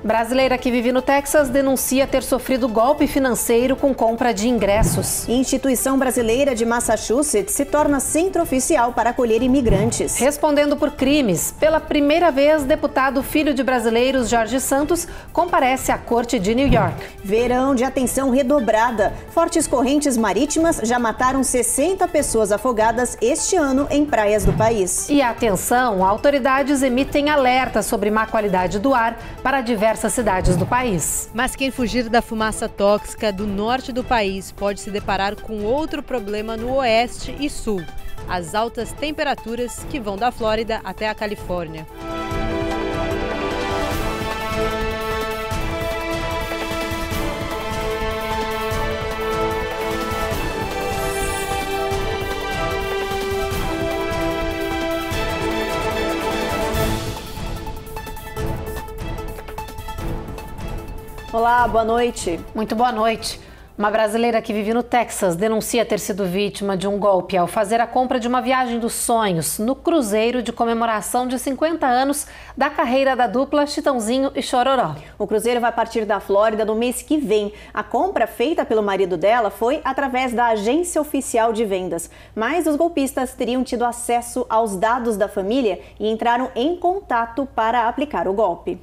Brasileira que vive no Texas denuncia ter sofrido golpe financeiro com compra de ingressos. Instituição brasileira de Massachusetts se torna centro oficial para acolher imigrantes. Respondendo por crimes, pela primeira vez, deputado filho de brasileiros Jorge Santos comparece à corte de New York. Verão de atenção redobrada. Fortes correntes marítimas já mataram 60 pessoas afogadas este ano em praias do país. E atenção, autoridades emitem alerta sobre má qualidade do ar para diversas cidades do país. Mas quem fugir da fumaça tóxica do norte do país pode se deparar com outro problema no oeste e sul: as altas temperaturas que vão da Flórida até a Califórnia. Olá, boa noite. Muito boa noite. Uma brasileira que vive no Texas denuncia ter sido vítima de um golpe ao fazer a compra de uma viagem dos sonhos no cruzeiro de comemoração de 50 anos da carreira da dupla Chitãozinho e Chororó. O cruzeiro vai partir da Flórida no mês que vem. A compra feita pelo marido dela foi através da agência oficial de vendas. Mas os golpistas teriam tido acesso aos dados da família e entraram em contato para aplicar o golpe.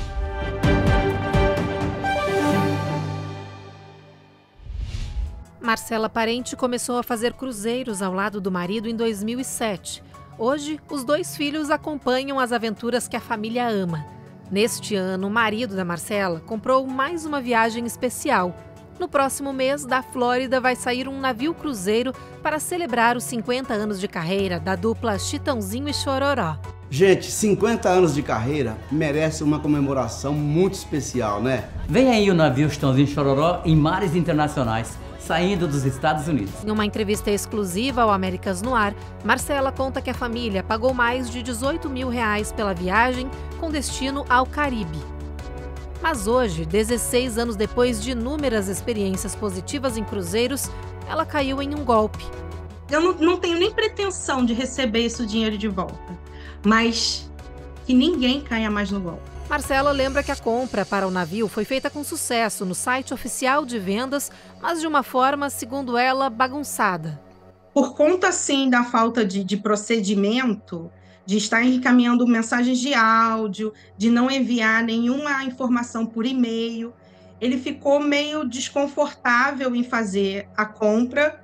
Marcela Parente começou a fazer cruzeiros ao lado do marido em 2007. Hoje, os dois filhos acompanham as aventuras que a família ama. Neste ano, o marido da Marcela comprou mais uma viagem especial. No próximo mês, da Flórida vai sair um navio cruzeiro para celebrar os 50 anos de carreira da dupla Chitãozinho e Chororó. Gente, 50 anos de carreira merece uma comemoração muito especial, né? Vem aí o navio Chitãozinho e Chororó em mares internacionais, saindo dos Estados Unidos. Em uma entrevista exclusiva ao Américas no Ar, Marcela conta que a família pagou mais de R$18 mil pela viagem com destino ao Caribe. Mas hoje, 16 anos depois de inúmeras experiências positivas em cruzeiros, ela caiu em um golpe. Eu não tenho nem pretensão de receber esse dinheiro de volta, mas que ninguém caia mais no golpe. Marcela lembra que a compra para o navio foi feita com sucesso no site oficial de vendas, mas de uma forma, segundo ela, bagunçada. Por conta, sim, da falta de procedimento, de estar encaminhando mensagens de áudio, de não enviar nenhuma informação por e-mail, ele ficou meio desconfortável em fazer a compra,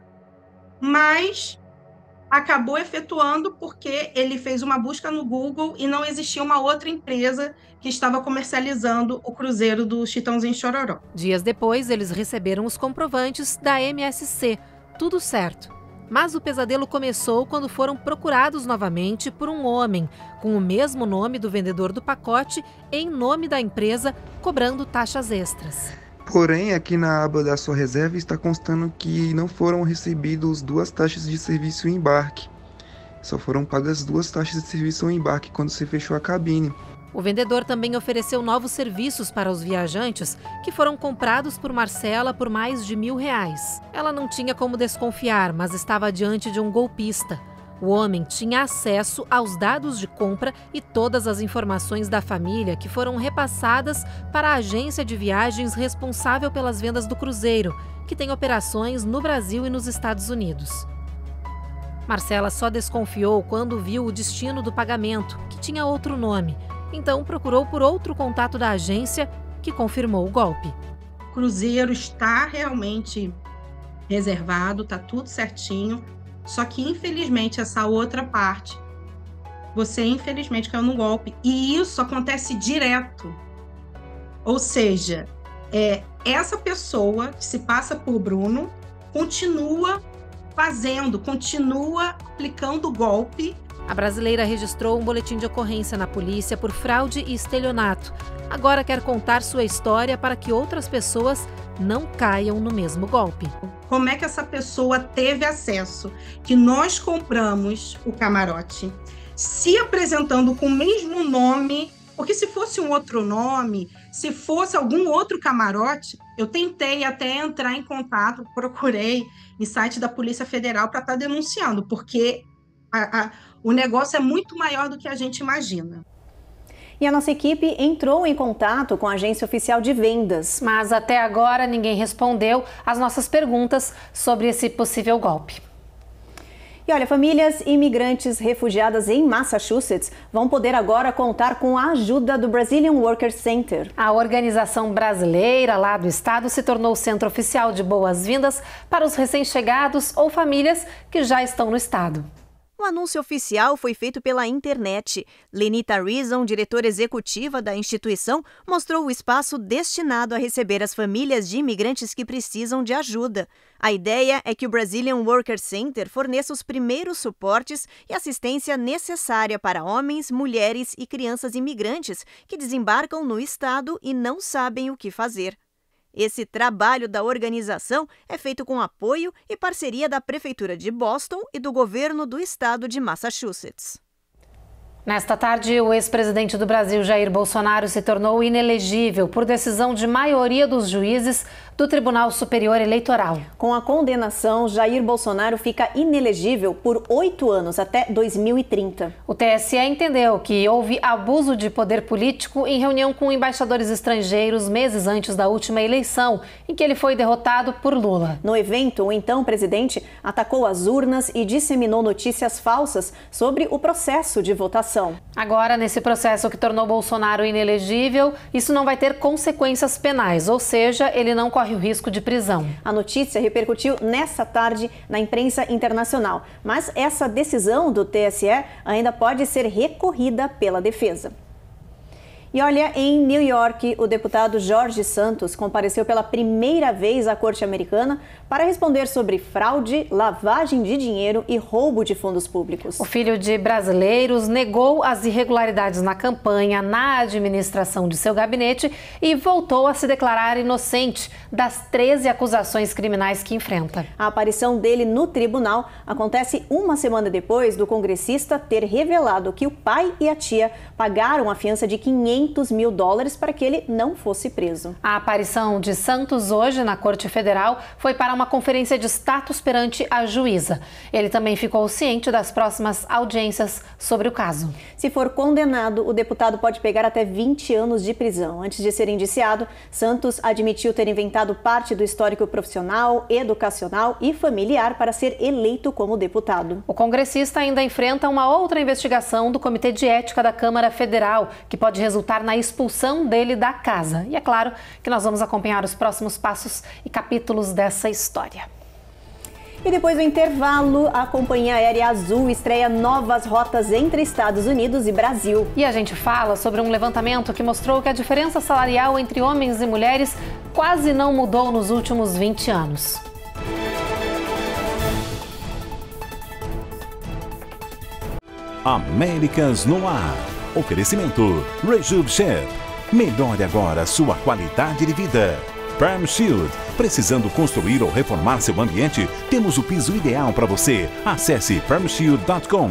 mas acabou efetuando porque ele fez uma busca no Google e não existia uma outra empresa que estava comercializando o cruzeiro do Chitãozinho e Chororó. Dias depois, eles receberam os comprovantes da MSC. Tudo certo. Mas o pesadelo começou quando foram procurados novamente por um homem, com o mesmo nome do vendedor do pacote, em nome da empresa, cobrando taxas extras. Porém, aqui na aba da sua reserva está constando que não foram recebidas 2 taxas de serviço em embarque. Só foram pagas 2 taxas de serviço em embarque quando você fechou a cabine. O vendedor também ofereceu novos serviços para os viajantes que foram comprados por Marcela por mais de R$1.000. Ela não tinha como desconfiar, mas estava diante de um golpista. O homem tinha acesso aos dados de compra e todas as informações da família que foram repassadas para a agência de viagens responsável pelas vendas do cruzeiro, que tem operações no Brasil e nos Estados Unidos. Marcela só desconfiou quando viu o destino do pagamento, que tinha outro nome. Então procurou por outro contato da agência, que confirmou o golpe. O cruzeiro está realmente reservado, está tudo certinho. Só que, infelizmente, essa outra parte, você, infelizmente, caiu no golpe. E isso acontece direto. Ou seja, essa pessoa que se passa por Bruno continua aplicando o golpe. A brasileira registrou um boletim de ocorrência na polícia por fraude e estelionato. Agora quer contar sua história para que outras pessoas não caiam no mesmo golpe. Como é que essa pessoa teve acesso? Que nós compramos o camarote, se apresentando com o mesmo nome, porque se fosse um outro nome, se fosse algum outro camarote, eu tentei até entrar em contato, procurei em site da Polícia Federal para estar denunciando, porque o negócio é muito maior do que a gente imagina. E a nossa equipe entrou em contato com a agência oficial de vendas. Mas até agora ninguém respondeu às nossas perguntas sobre esse possível golpe. E olha, famílias imigrantes refugiadas em Massachusetts vão poder agora contar com a ajuda do Brazilian Workers Center. A organização brasileira lá do estado se tornou o centro oficial de boas-vindas para os recém-chegados ou famílias que já estão no estado. O anúncio oficial foi feito pela internet. Lenita Reason, diretora executiva da instituição, mostrou o espaço destinado a receber as famílias de imigrantes que precisam de ajuda. A ideia é que o Brazilian Workers Center forneça os primeiros suportes e assistência necessária para homens, mulheres e crianças imigrantes que desembarcam no estado e não sabem o que fazer. Esse trabalho da organização é feito com apoio e parceria da Prefeitura de Boston e do governo do estado de Massachusetts. Nesta tarde, o ex-presidente do Brasil, Jair Bolsonaro, se tornou inelegível por decisão de maioria dos juízes do Tribunal Superior Eleitoral. Com a condenação, Jair Bolsonaro fica inelegível por 8 anos, até 2030. O TSE entendeu que houve abuso de poder político em reunião com embaixadores estrangeiros meses antes da última eleição, em que ele foi derrotado por Lula. No evento, o então presidente atacou as urnas e disseminou notícias falsas sobre o processo de votação. Agora, nesse processo que tornou Bolsonaro inelegível, isso não vai ter consequências penais, ou seja, ele não corre o risco de prisão. A notícia repercutiu nesta tarde na imprensa internacional, mas essa decisão do TSE ainda pode ser recorrida pela defesa. E olha, em New York, o deputado Jorge Santos compareceu pela primeira vez à Corte Americana para responder sobre fraude, lavagem de dinheiro e roubo de fundos públicos. O filho de brasileiros negou as irregularidades na campanha, na administração de seu gabinete e voltou a se declarar inocente das 13 acusações criminais que enfrenta. A aparição dele no tribunal acontece uma semana depois do congressista ter revelado que o pai e a tia pagaram a fiança de $500 mil para que ele não fosse preso. A aparição de Santos hoje na Corte Federal foi para uma conferência de status perante a juíza. Ele também ficou ciente das próximas audiências sobre o caso. Se for condenado, o deputado pode pegar até 20 anos de prisão. Antes de ser indiciado, Santos admitiu ter inventado parte do histórico profissional, educacional e familiar para ser eleito como deputado. O congressista ainda enfrenta uma outra investigação do Comitê de Ética da Câmara Federal, que pode resultar na expulsão dele da casa. E é claro que nós vamos acompanhar os próximos passos e capítulos dessa história. E depois do intervalo, a Companhia Aérea Azul estreia novas rotas entre Estados Unidos e Brasil. E a gente fala sobre um levantamento que mostrou que a diferença salarial entre homens e mulheres quase não mudou nos últimos 20 anos. Américas no Ar. Oferecimento Rejub Chef. Melhore agora sua qualidade de vida. Perm Shield. Precisando construir ou reformar seu ambiente? Temos o piso ideal para você. Acesse permshield.com.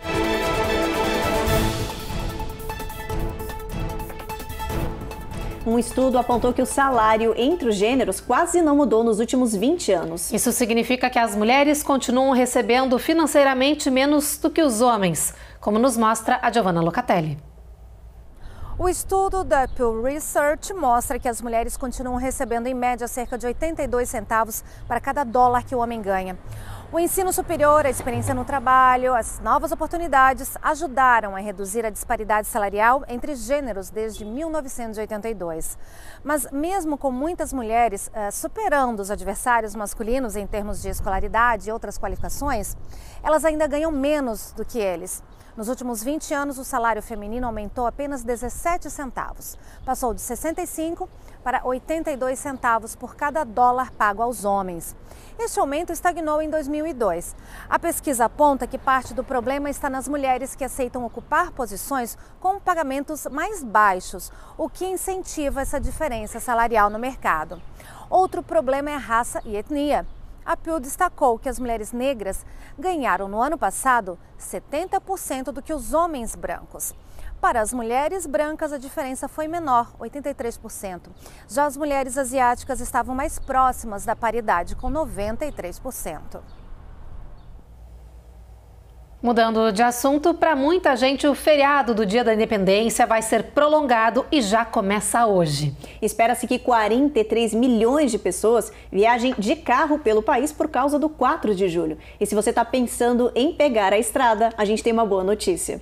Um estudo apontou que o salário entre os gêneros quase não mudou nos últimos 20 aauns. Isso significa que as mulheres continuam recebendo financeiramente menos do que os homens, como nos mostra a Giovanna Locatelli. O estudo da Pew Research mostra que as mulheres continuam recebendo em média cerca de 82 centavos para cada dólar que o homem ganha. O ensino superior, a experiência no trabalho, as novas oportunidades ajudaram a reduzir a disparidade salarial entre gêneros desde 1982. Mas mesmo com muitas mulheres superando os adversários masculinos em termos de escolaridade e outras qualificações, elas ainda ganham menos do que eles. Nos últimos 20 anos, o salário feminino aumentou apenas 17 centavos. Passou de 65 para 82 centavos por cada dólar pago aos homens. Este aumento estagnou em 2002. A pesquisa aponta que parte do problema está nas mulheres que aceitam ocupar posições com pagamentos mais baixos, o que incentiva essa diferença salarial no mercado. Outro problema é a raça e etnia. A Pew destacou que as mulheres negras ganharam no ano passado 70% do que os homens brancos. Para as mulheres brancas, a diferença foi menor, 83%. Já as mulheres asiáticas estavam mais próximas da paridade, com 93%. Mudando de assunto, para muita gente o feriado do Dia da Independência vai ser prolongado e já começa hoje. Espera-se que 43 milhões de pessoas viajem de carro pelo país por causa do 4 de julho. E se você está pensando em pegar a estrada, a gente tem uma boa notícia.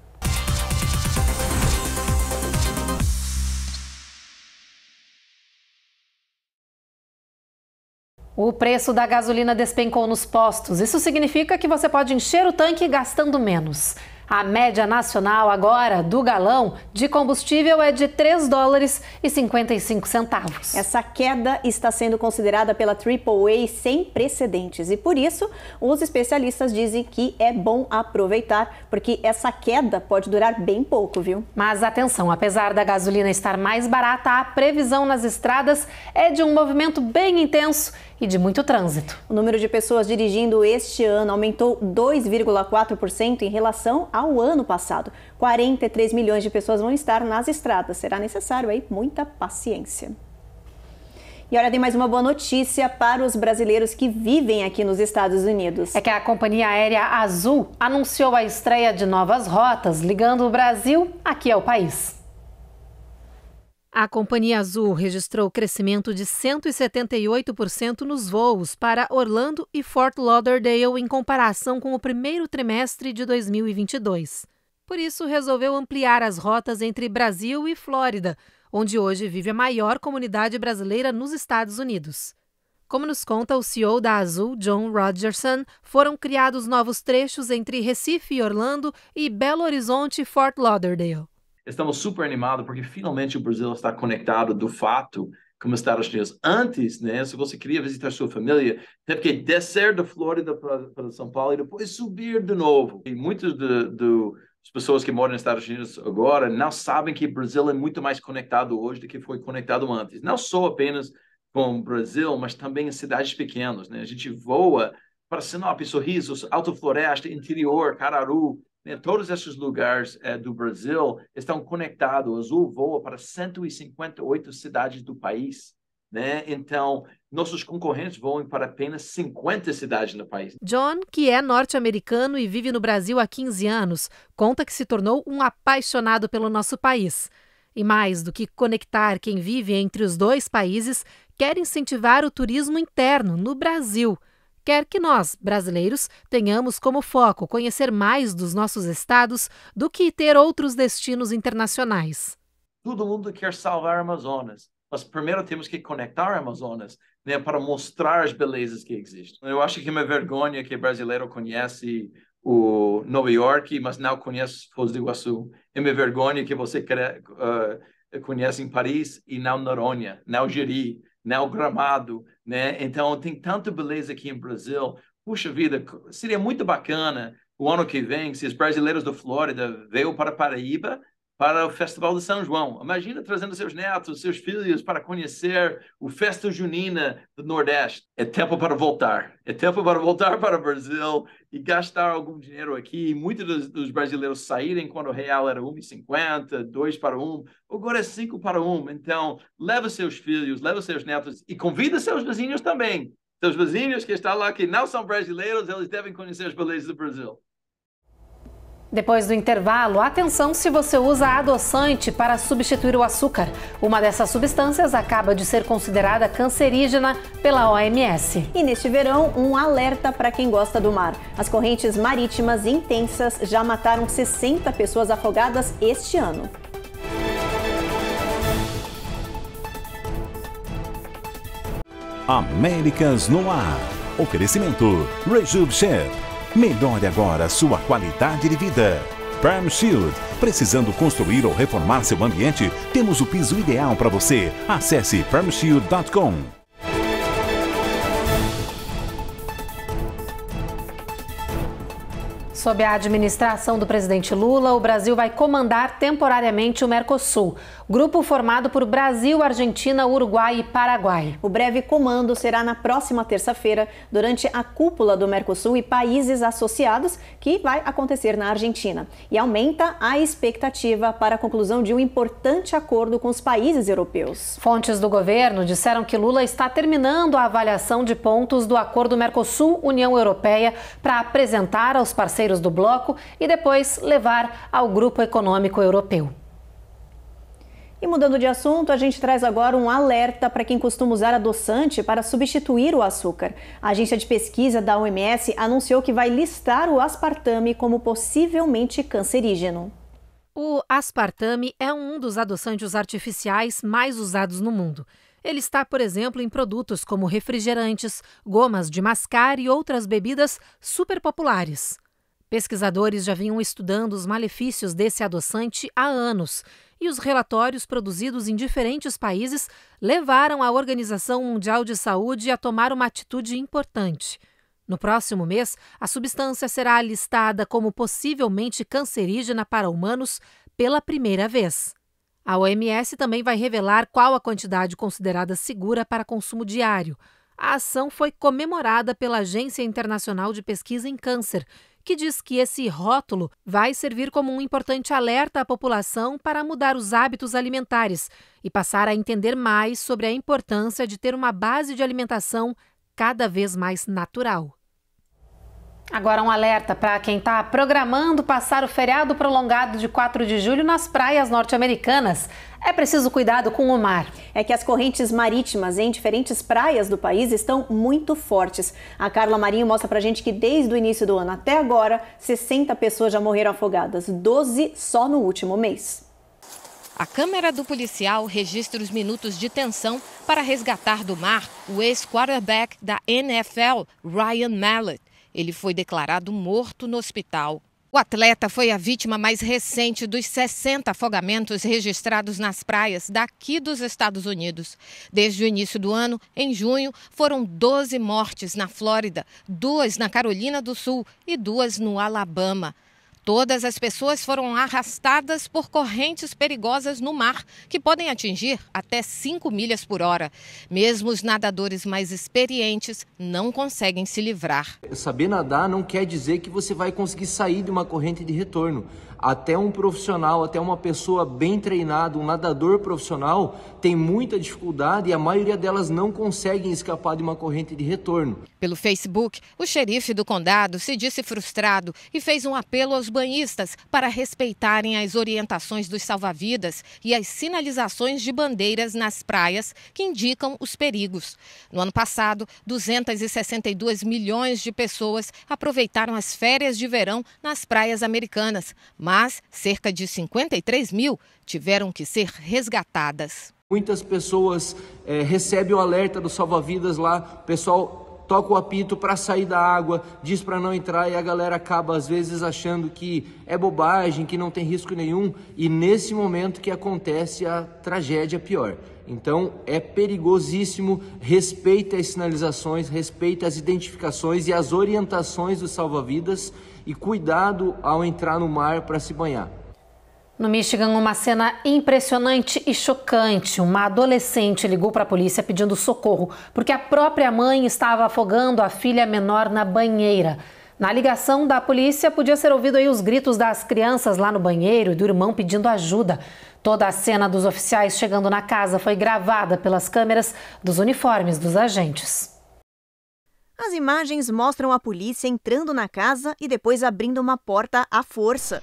O preço da gasolina despencou nos postos. Isso significa que você pode encher o tanque gastando menos. A média nacional agora do galão de combustível é de $3,55. Essa queda está sendo considerada pela AAA sem precedentes e por isso os especialistas dizem que é bom aproveitar, porque essa queda pode durar bem pouco, viu? Mas atenção, apesar da gasolina estar mais barata, a previsão nas estradas é de um movimento bem intenso e de muito trânsito. O número de pessoas dirigindo este ano aumentou 2,4% em relação ao ano passado. 43 milhões de pessoas vão estar nas estradas. Será necessário aí muita paciência. E olha, tem mais uma boa notícia para os brasileiros que vivem aqui nos Estados Unidos. É que a companhia aérea Azul anunciou a estreia de novas rotas ligando o Brasil aqui ao país. A Companhia Azul registrou crescimento de 178% nos voos para Orlando e Fort Lauderdale em comparação com o primeiro trimestre de 2022. Por isso, resolveu ampliar as rotas entre Brasil e Flórida, onde hoje vive a maior comunidade brasileira nos Estados Unidos. Como nos conta o CEO da Azul, John Rogerson, foram criados novos trechos entre Recife e Orlando e Belo Horizonte e Fort Lauderdale. Estamos super animados porque finalmente o Brasil está conectado do fato com os Estados Unidos. Antes, né, se você queria visitar sua família, teve que descer da Flórida para São Paulo e depois subir de novo. E muitas das pessoas que moram nos Estados Unidos agora não sabem que o Brasil é muito mais conectado hoje do que foi conectado antes. Não só apenas com o Brasil, mas também em cidades pequenas, né? A gente voa para Sinop, Sorriso, Alto Floresta, interior, Cararu. Todos esses lugares do Brasil estão conectados. O Azul voa para 158 cidades do país, né? Então, nossos concorrentes voam para apenas 50 cidades no país. John, que é norte-americano e vive no Brasil há 15 anos, conta que se tornou um apaixonado pelo nosso país. E mais do que conectar quem vive entre os dois países, quer incentivar o turismo interno no Brasil. Quer que nós, brasileiros, tenhamos como foco conhecer mais dos nossos estados do que ter outros destinos internacionais. Todo mundo quer salvar a Amazonas, mas primeiro temos que conectar a Amazonas, né, para mostrar as belezas que existem. Eu acho que é uma vergonha que o brasileiro conhece o Nova York, mas não conhece Foz do Iguaçu. É uma vergonha que você conhece em Paris e não Noronha, não Jeri, não Gramado, né? Então tem tanta beleza aqui em Brasil. Puxa vida, seria muito bacana o ano que vem se os brasileiros da Flórida veio para Paraíba para o Festival de São João. Imagina trazendo seus netos, seus filhos para conhecer o Festa Junina do Nordeste. É tempo para voltar. É tempo para voltar para o Brasil e gastar algum dinheiro aqui. Muitos dos brasileiros saírem quando o real era 1,50, 2 para 1. Agora é 5 para 1. Então, leva seus filhos, leva seus netos e convida seus vizinhos também. Seus vizinhos que estão lá, que não são brasileiros, eles devem conhecer as belezas do Brasil. Depois do intervalo, atenção se você usa adoçante para substituir o açúcar. Uma dessas substâncias acaba de ser considerada cancerígena pela OMS. E neste verão, um alerta para quem gosta do mar. As correntes marítimas intensas já mataram 60 pessoas afogadas este ano. Américas no Ar. Oferecimento Rejub Chef. Melhore agora sua qualidade de vida. Perm Shield. Precisando construir ou reformar seu ambiente? Temos o piso ideal para você. Acesse permshield.com. Sob a administração do presidente Lula, o Brasil vai comandar temporariamente o Mercosul, grupo formado por Brasil, Argentina, Uruguai e Paraguai. O breve comando será na próxima terça-feira, durante a cúpula do Mercosul e países associados, que vai acontecer na Argentina. E aumenta a expectativa para a conclusão de um importante acordo com os países europeus. Fontes do governo disseram que Lula está terminando a avaliação de pontos do acordo Mercosul-União Europeia para apresentar aos parceiros parceiros do bloco e depois levar ao Grupo Econômico Europeu. E mudando de assunto, a gente traz agora um alerta para quem costuma usar adoçante para substituir o açúcar. A agência de pesquisa da OMS anunciou que vai listar o aspartame como possivelmente cancerígeno. O aspartame é um dos adoçantes artificiais mais usados no mundo. Ele está, por exemplo, em produtos como refrigerantes, gomas de mascar e outras bebidas super populares. Pesquisadores já vinham estudando os malefícios desse adoçante há anos, e os relatórios produzidos em diferentes países levaram a Organização Mundial de Saúde a tomar uma atitude importante. No próximo mês, a substância será listada como possivelmente cancerígena para humanos pela primeira vez. A OMS também vai revelar qual a quantidade considerada segura para consumo diário. A ação foi comemorada pela Agência Internacional de Pesquisa em Câncer, que diz que esse rótulo vai servir como um importante alerta à população para mudar os hábitos alimentares e passar a entender mais sobre a importância de ter uma base de alimentação cada vez mais natural. Agora um alerta para quem está programando passar o feriado prolongado de 4 de julho nas praias norte-americanas. É preciso cuidado com o mar. É que as correntes marítimas em diferentes praias do país estão muito fortes. A Carla Marinho mostra pra gente que desde o início do ano até agora, 60 pessoas já morreram afogadas, 12 só no último mês. A câmera do policial registra os minutos de tensão para resgatar do mar o ex-quarterback da NFL, Ryan Mallett. Ele foi declarado morto no hospital. O atleta foi a vítima mais recente dos 60 afogamentos registrados nas praias daqui dos Estados Unidos. Desde o início do ano, em junho, foram 12 mortes na Flórida, 2 na Carolina do Sul e 2 no Alabama. Todas as pessoas foram arrastadas por correntes perigosas no mar, que podem atingir até 5 milhas por hora. Mesmo os nadadores mais experientes não conseguem se livrar. Saber nadar não quer dizer que você vai conseguir sair de uma corrente de retorno. Até um profissional, até uma pessoa bem treinada, um nadador profissional, tem muita dificuldade e a maioria delas não conseguem escapar de uma corrente de retorno. Pelo Facebook, o xerife do condado se disse frustrado e fez um apelo aos banhistas para respeitarem as orientações dos salva-vidas e as sinalizações de bandeiras nas praias que indicam os perigos. No ano passado, 262 milhões de pessoas aproveitaram as férias de verão nas praias americanas, mas cerca de 53 mil tiveram que ser resgatadas. Muitas pessoas recebem o alerta do salva-vidas lá, o pessoal toca o apito para sair da água, diz para não entrar e a galera acaba às vezes achando que é bobagem, que não tem risco nenhum, e nesse momento que acontece a tragédia pior. Então é perigosíssimo, respeite as sinalizações, respeite as identificações e as orientações dos salva-vidas e cuidado ao entrar no mar para se banhar. No Michigan, uma cena impressionante e chocante. Uma adolescente ligou para a polícia pedindo socorro porque a própria mãe estava afogando a filha menor na banheira. Na ligação da polícia, podia ser ouvido aí os gritos das crianças lá no banheiro e do irmão pedindo ajuda. Toda a cena dos oficiais chegando na casa foi gravada pelas câmeras dos uniformes dos agentes. As imagens mostram a polícia entrando na casa e depois abrindo uma porta à força.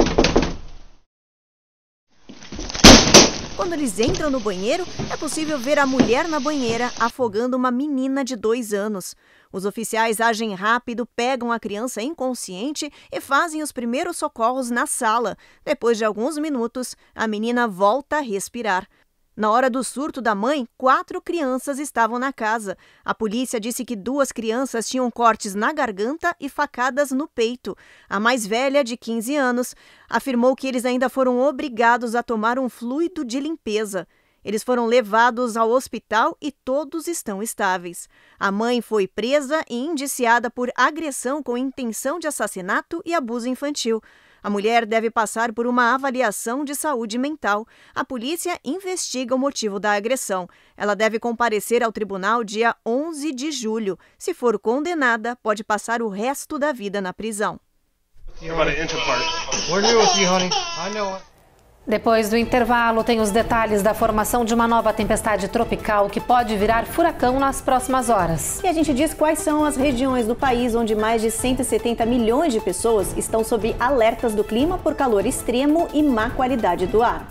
Quando eles entram no banheiro, é possível ver a mulher na banheira afogando uma menina de 2 anos. Os oficiais agem rápido, pegam a criança inconsciente e fazem os primeiros socorros na sala. Depois de alguns minutos, a menina volta a respirar. Na hora do surto da mãe, 4 crianças estavam na casa. A polícia disse que 2 crianças tinham cortes na garganta e facadas no peito. A mais velha, de 15 anos, afirmou que eles ainda foram obrigados a tomar um fluido de limpeza. Eles foram levados ao hospital e todos estão estáveis. A mãe foi presa e indiciada por agressão com intenção de assassinato e abuso infantil. A mulher deve passar por uma avaliação de saúde mental. A polícia investiga o motivo da agressão. Ela deve comparecer ao tribunal dia 11 de julho. Se for condenada, pode passar o resto da vida na prisão. Depois do intervalo, tem os detalhes da formação de uma nova tempestade tropical que pode virar furacão nas próximas horas. E a gente diz quais são as regiões do país onde mais de 170 milhões de pessoas estão sob alertas do clima por calor extremo e má qualidade do ar.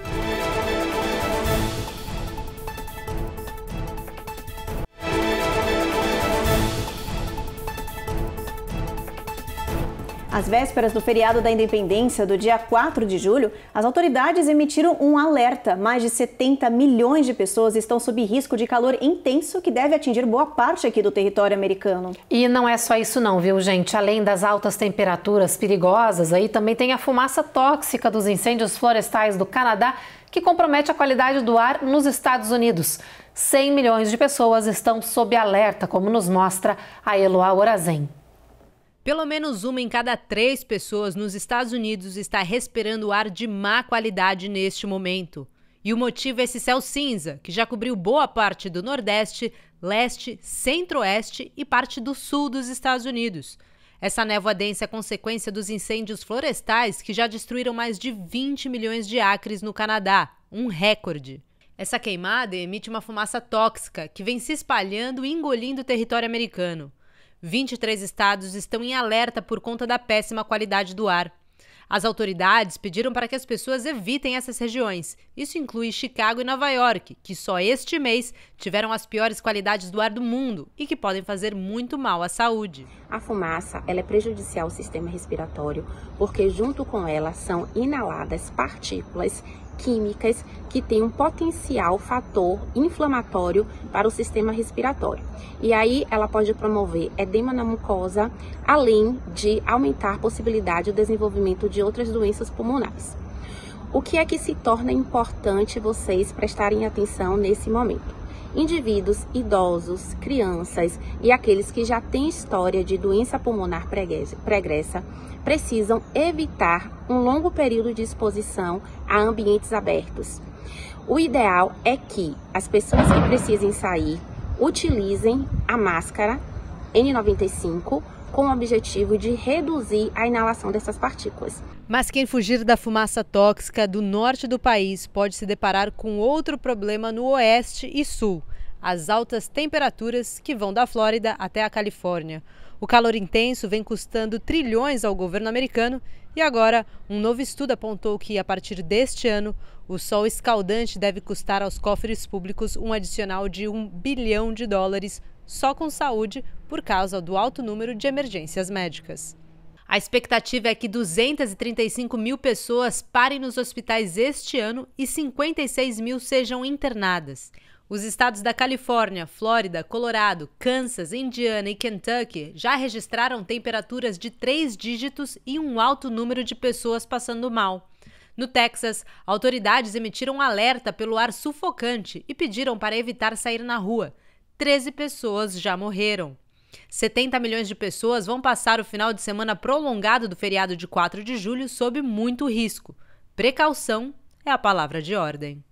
Às vésperas do feriado da Independência, do dia 4 de julho, as autoridades emitiram um alerta. Mais de 70 milhões de pessoas estão sob risco de calor intenso que deve atingir boa parte aqui do território americano. E não é só isso não, viu, gente? Além das altas temperaturas perigosas, aí também tem a fumaça tóxica dos incêndios florestais do Canadá, que compromete a qualidade do ar nos Estados Unidos. 100 milhões de pessoas estão sob alerta, como nos mostra a Eloá Orazen. Pelo menos 1 em cada 3 pessoas nos Estados Unidos está respirando ar de má qualidade neste momento. E o motivo é esse céu cinza, que já cobriu boa parte do Nordeste, Leste, Centro-Oeste e parte do Sul dos Estados Unidos. Essa névoa densa é consequência dos incêndios florestais que já destruíram mais de 20 milhões de acres no Canadá, um recorde. Essa queimada emite uma fumaça tóxica que vem se espalhando e engolindo o território americano. 23 estados estão em alerta por conta da péssima qualidade do ar. As autoridades pediram para que as pessoas evitem essas regiões. Isso inclui Chicago e Nova York, que só este mês tiveram as piores qualidades do ar do mundo e que podem fazer muito mal à saúde. A fumaça ela é prejudicial ao sistema respiratório porque junto com ela são inaladas partículas químicas que têm um potencial fator inflamatório para o sistema respiratório. E aí ela pode promover edema na mucosa, além de aumentar a possibilidade do desenvolvimento de outras doenças pulmonares. O que é que se torna importante vocês prestarem atenção nesse momento? Indivíduos idosos, crianças e aqueles que já têm história de doença pulmonar pregressa precisam evitar um longo período de exposição a ambientes abertos. O ideal é que as pessoas que precisem sair utilizem a máscara N95 com o objetivo de reduzir a inalação dessas partículas. Mas quem fugir da fumaça tóxica do norte do país pode se deparar com outro problema no oeste e sul: as altas temperaturas que vão da Flórida até a Califórnia. O calor intenso vem custando trilhões ao governo americano e agora um novo estudo apontou que, a partir deste ano, o sol escaldante deve custar aos cofres públicos um adicional de $1 bilhão só com saúde por causa do alto número de emergências médicas. A expectativa é que 235 mil pessoas parem nos hospitais este ano e 56 mil sejam internadas. Os estados da Califórnia, Flórida, Colorado, Kansas, Indiana e Kentucky já registraram temperaturas de 3 dígitos e um alto número de pessoas passando mal. No Texas, autoridades emitiram um alerta pelo ar sufocante e pediram para evitar sair na rua. 13 pessoas já morreram. 70 milhões de pessoas vão passar o final de semana prolongado do feriado de 4 de julho sob muito risco. Precaução é a palavra de ordem.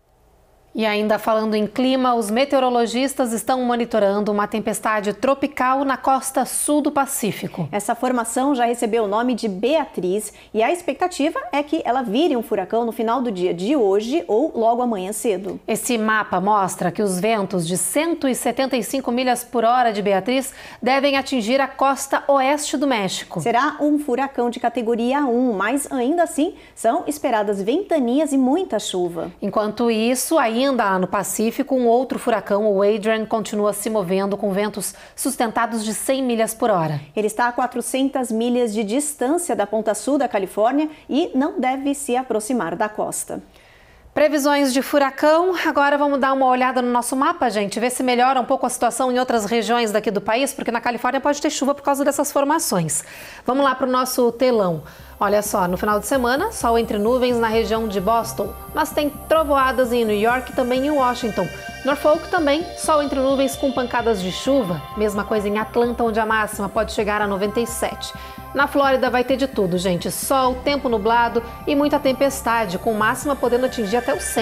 E ainda falando em clima, os meteorologistas estão monitorando uma tempestade tropical na costa sul do Pacífico. Essa formação já recebeu o nome de Beatriz e a expectativa é que ela vire um furacão no final do dia de hoje ou logo amanhã cedo. Esse mapa mostra que os ventos de 175 milhas por hora de Beatriz devem atingir a costa oeste do México. Será um furacão de categoria 1, mas ainda assim são esperadas ventanias e muita chuva. Enquanto isso, ainda no Pacífico, um outro furacão, o Adrian, continua se movendo com ventos sustentados de 100 milhas por hora. Ele está a 400 milhas de distância da ponta sul da Califórnia e não deve se aproximar da costa. Previsões de furacão. Agora vamos dar uma olhada no nosso mapa, gente, ver se melhora um pouco a situação em outras regiões daqui do país, porque na Califórnia pode ter chuva por causa dessas formações. Vamos lá para o nosso telão. Olha só, no final de semana, sol entre nuvens na região de Boston, mas tem trovoadas em New York e também em Washington. Norfolk também, sol entre nuvens com pancadas de chuva. Mesma coisa em Atlanta, onde a máxima pode chegar a 97. Na Flórida vai ter de tudo, gente. Sol, tempo nublado e muita tempestade, com máxima podendo atingir até os 100.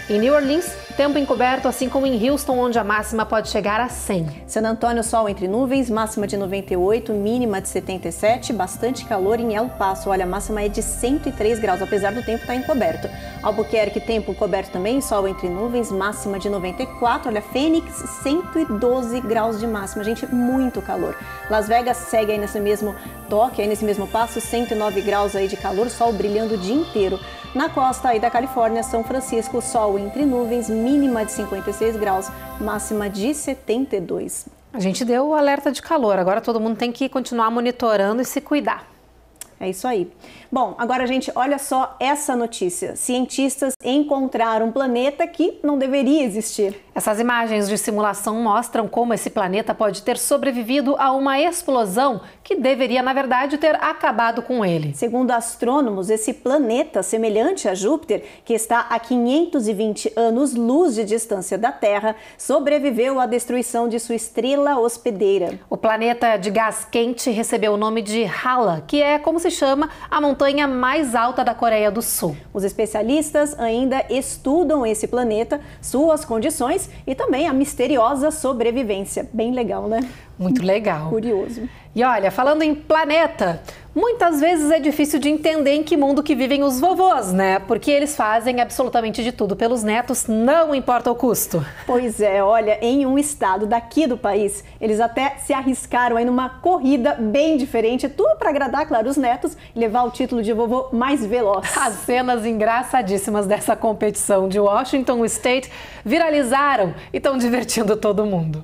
Em New Orleans, tempo encoberto, assim como em Houston, onde a máxima pode chegar a 100. San Antônio, sol entre nuvens, máxima de 98, mínima de 77, bastante calor em El Paso. Olha, a máxima é de 103 graus, apesar do tempo estar encoberto. Albuquerque, tempo coberto também, sol entre nuvens, máxima de 94. Olha, Fênix, 112 graus de máxima, gente, muito calor. Las Vegas segue aí nesse mesmo toque, aí nesse mesmo passo, 109 graus aí de calor, sol brilhando o dia inteiro. Na costa aí da Califórnia, São Francisco, sol entre nuvens, mínima de 56 graus, máxima de 72. A gente deu o alerta de calor, agora todo mundo tem que continuar monitorando e se cuidar. É isso aí. Bom, agora, gente, olha só essa notícia. Cientistas encontraram um planeta que não deveria existir. Essas imagens de simulação mostram como esse planeta pode ter sobrevivido a uma explosão que deveria, na verdade, ter acabado com ele. Segundo astrônomos, esse planeta, semelhante a Júpiter, que está a 520 anos-luz de distância da Terra, sobreviveu à destruição de sua estrela hospedeira. O planeta de gás quente recebeu o nome de Hala, que é como se chama a montanha mais alta da Coreia do Sul. Os especialistas ainda estudam esse planeta, suas condições e também a misteriosa sobrevivência. Bem legal, né? Muito legal. Curioso. E olha, falando em planeta, muitas vezes é difícil de entender em que mundo que vivem os vovôs, né? Porque eles fazem absolutamente de tudo pelos netos, não importa o custo. Pois é, olha, em um estado daqui do país, eles até se arriscaram aí numa corrida bem diferente, tudo para agradar, claro, os netos e levar o título de vovô mais veloz. As cenas engraçadíssimas dessa competição de Washington State viralizaram e estão divertindo todo mundo.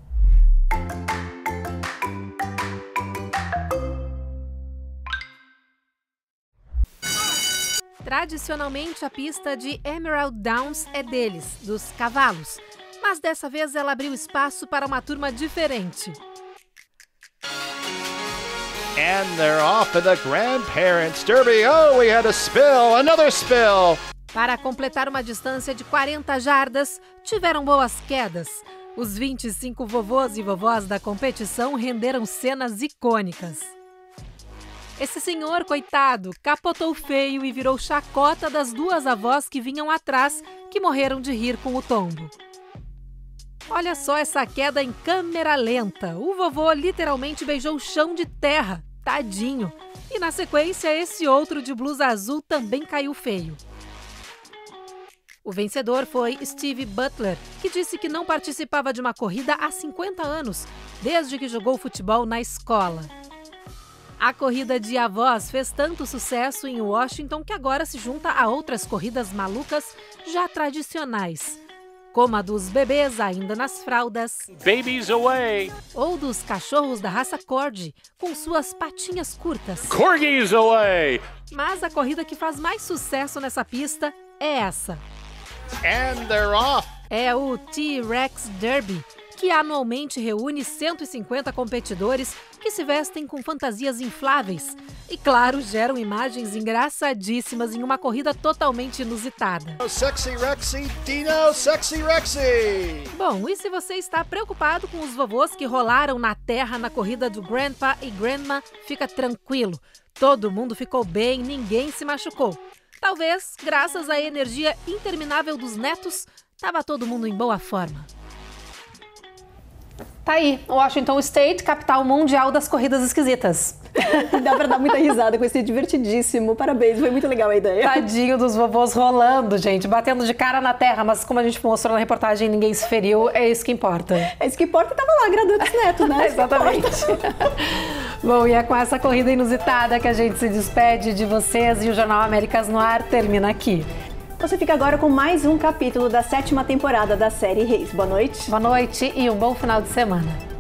Tradicionalmente, a pista de Emerald Downs é deles, dos cavalos. Mas dessa vez ela abriu espaço para uma turma diferente. And they're off in the Grandparents' Derby. Oh, we had a spill, another spill. Para completar uma distância de 40 jardas, tiveram boas quedas. Os 25 vovôs e vovós da competição renderam cenas icônicas. Esse senhor, coitado, capotou feio e virou chacota das duas avós que vinham atrás, que morreram de rir com o tombo. Olha só essa queda em câmera lenta. O vovô literalmente beijou o chão de terra. Tadinho. E na sequência, esse outro de blusa azul também caiu feio. O vencedor foi Steve Butler, que disse que não participava de uma corrida há 50 anos, desde que jogou futebol na escola. A corrida de avós fez tanto sucesso em Washington que agora se junta a outras corridas malucas já tradicionais, como a dos bebês ainda nas fraldas, Babies away. Ou dos cachorros da raça Corgi, com suas patinhas curtas. Corgis away. Mas a corrida que faz mais sucesso nessa pista é essa. And they're off. É o T-Rex Derby, que anualmente reúne 150 competidores que se vestem com fantasias infláveis e, claro, geram imagens engraçadíssimas em uma corrida totalmente inusitada. Sexy Rexy, Dino, Sexy Rexy! Bom, e se você está preocupado com os vovôs que rolaram na terra na corrida do Grandpa e Grandma, fica tranquilo. Todo mundo ficou bem, ninguém se machucou. Talvez, graças à energia interminável dos netos, estava todo mundo em boa forma. Tá aí, Washington State, capital mundial das corridas esquisitas. Dá pra dar muita risada com esse divertidíssimo. Parabéns, foi muito legal a ideia. Tadinho dos vovôs rolando, gente, batendo de cara na terra, mas como a gente mostrou na reportagem, ninguém se feriu, é isso que importa. É isso que importa, tava lá agradando os netos, né? Exatamente. Bom, e é com essa corrida inusitada que a gente se despede de vocês e o Jornal Américas no Ar termina aqui. Você fica agora com mais um capítulo da 7ª temporada da série Reis. Boa noite. Boa noite e um bom final de semana.